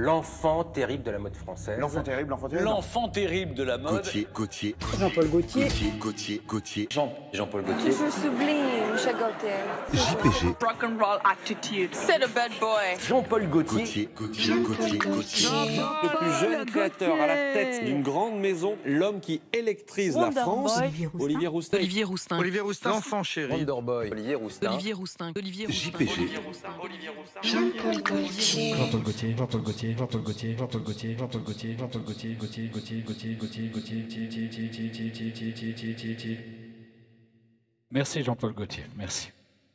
l'enfant terrible de la mode française. L'enfant terrible, l'enfant terrible. L'enfant terrible de la mode. Gauthier. Jean-Paul Gaultier. Gauthier. Jean-Paul Gaultier. Toujours sublime, Michel Gaultier. JPG. Rock'n'roll attitude. C'est le bad boy. Jean-Paul Gaultier. Gauthier. Le plus jeune créateur à la tête d'une grande maison, l'homme qui électrise la France, Olivier Roustin. Olivier Roustin. Olivier Roustin. L'enfant chéri. Wonderboy. Olivier Roustin. Olivier Roustin. Olivier Roustin. JPG. Jean-Paul Gaultier. Jean-Paul Gaultier, Jean-Paul Gaultier, Jean-Paul Gaultier, Jean-Paul Gaultier, Jean-Paul Gaultier, Jean-Paul Gaultier, Gaultier. Merci Jean-Paul Gaultier, merci.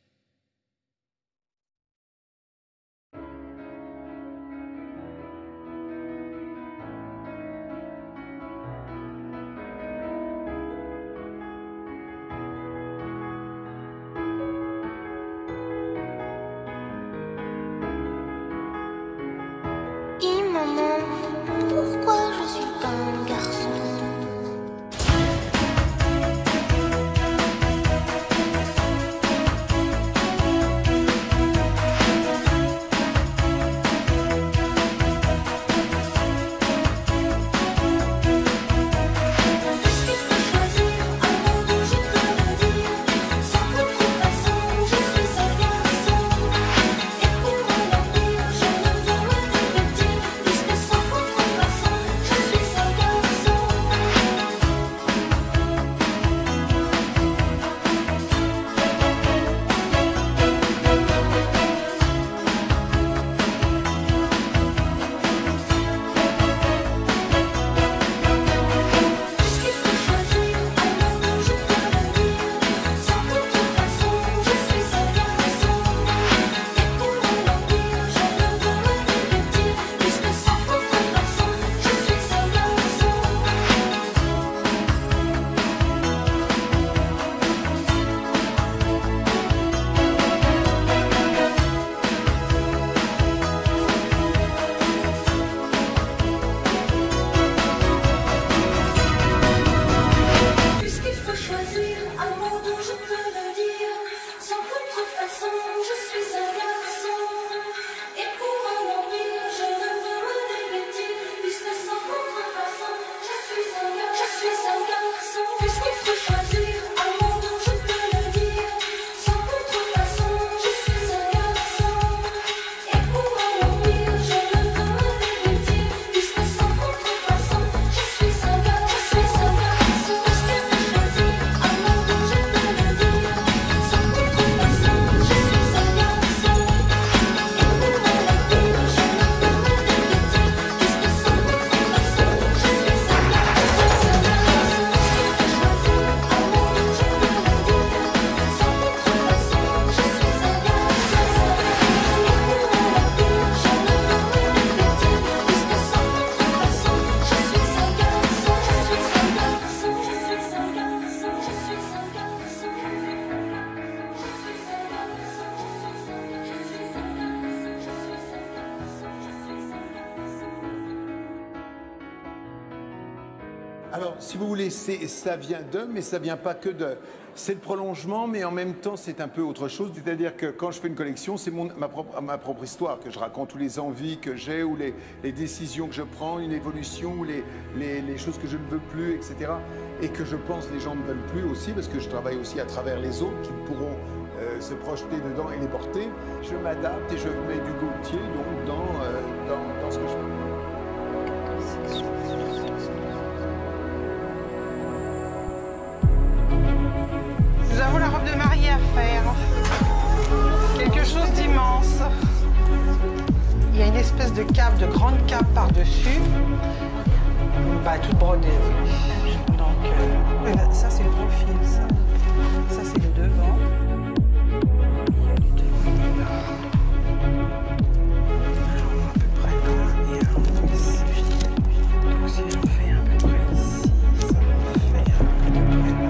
Maman, pourquoi je suis pas un garçon? Alors, si vous voulez, ça vient d'eux, mais ça vient pas que de. C'est le prolongement, mais en même temps, c'est un peu autre chose. C'est-à-dire que quand je fais une collection, c'est ma propre histoire, que je raconte, ou les envies que j'ai, ou les décisions que je prends, une évolution, ou les choses que je ne veux plus, etc. Et que je pense les gens ne veulent plus aussi, parce que je travaille aussi à travers les autres qui pourront se projeter dedans et les porter. Je m'adapte et je mets du Gaultier donc, dans ce que je fais. Nous avons la robe de mariée à faire. Quelque chose d'immense. Il y a une espèce de cape, de grande cape par-dessus. Bah, toute brodée, oui. Donc, ça c'est le profil, ça. Ça c'est le devant. Il y a du devant là. Alors, à peu près là. Et alors, ici. Donc, si on fait à peu près ici, ça va faire à peu près là.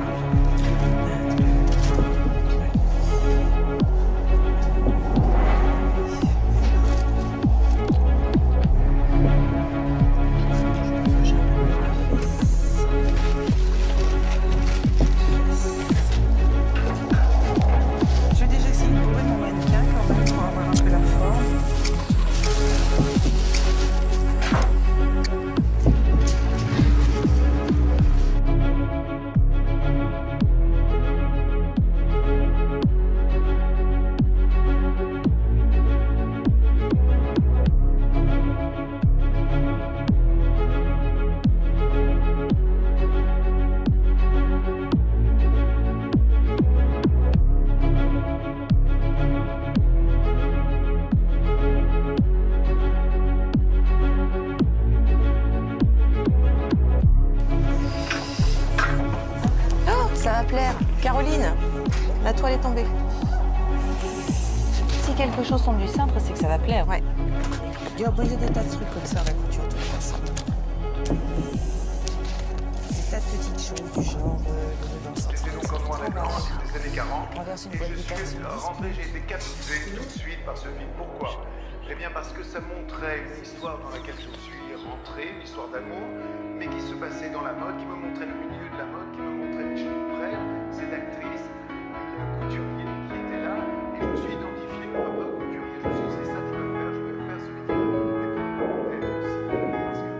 va plaire. Caroline, la toile est tombée. Si quelque chose tombe du cintre, c'est que ça va plaire. Ouais. Il y a des tas de trucs comme ça à la couture, de toute façon. Des tas de petites choses du genre... J'étais donc en noir et blanc des années 40. Renverse une Et boîte je de tasse. suis rentré, j'ai été captivé tout de suite par ce film. Pourquoi? Eh bien parce que ça montrait une histoire dans laquelle je suis rentré, une histoire d'amour, mais qui se passait dans la mode, qui me montrait le milieu de la mode, qui me montrait Michel Prel, cette actrice, le couturier qui était là, et je me suis identifié au papa couturier. Je me suis dit, c'est ça que je veux faire ce métier. Et puis, peut-être aussi, parce que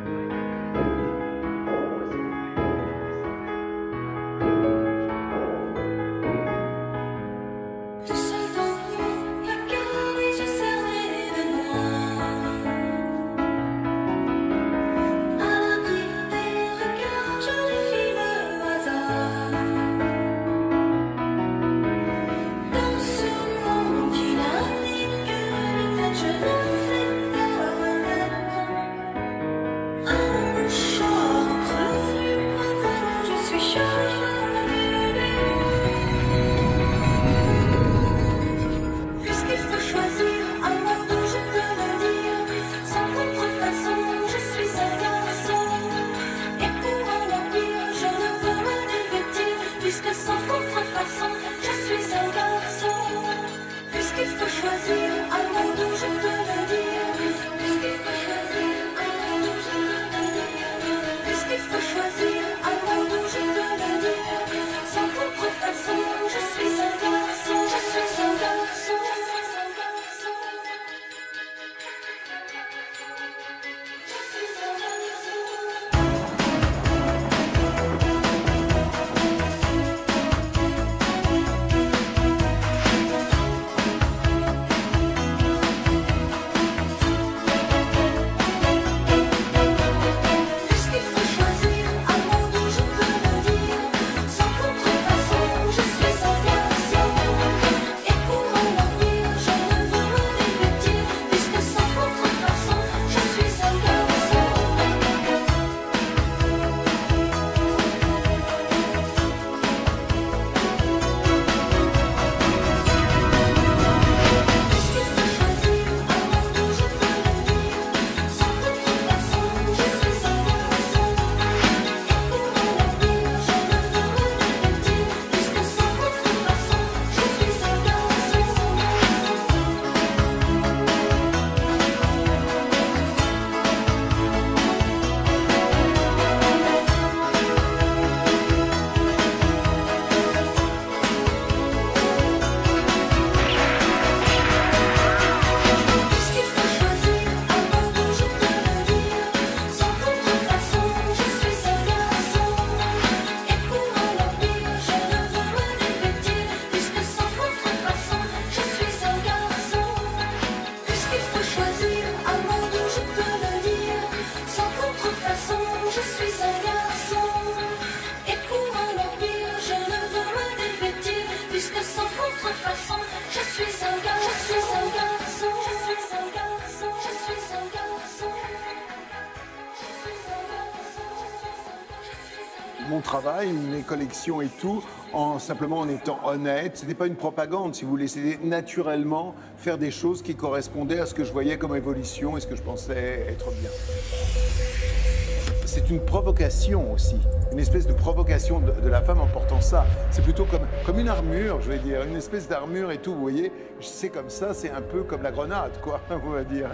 mon travail, mes collections et tout, simplement en étant honnête. C'était pas une propagande, si vous voulez. C'était naturellement faire des choses qui correspondaient à ce que je voyais comme évolution et ce que je pensais être bien. C'est une provocation aussi, une espèce de provocation de la femme en portant ça. C'est plutôt comme une armure, je vais dire, une espèce d'armure et tout, vous voyez. C'est comme ça, c'est un peu comme la grenade, quoi, on va dire.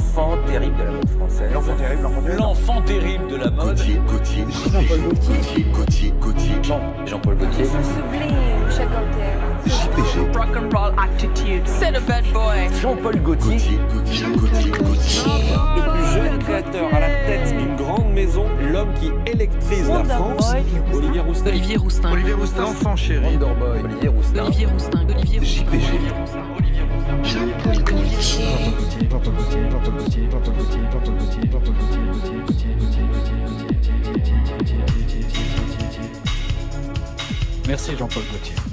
L'enfant terrible de la mode française. L'enfant terrible, l'enfant terrible. L'enfant terrible de la mode. Gauthier. Jean-Paul Gaultier. Sublime, Michel Gaultier. JPG. Rock'n'roll attitude. C'est le bad boy. Jean-Paul Gaultier. Le plus jeune créateur à la tête d'une grande maison, l'homme qui électrise la France, Olivier Rousteing. Olivier Rousteing. Olivier Rousteing. L'enfant chéri. Wonderboy. Olivier Rousteing. Olivier Rousteing. Olivier Rousteing. JPG. Jean-Paul Gaultier. Merci Jean-Paul Gaultier.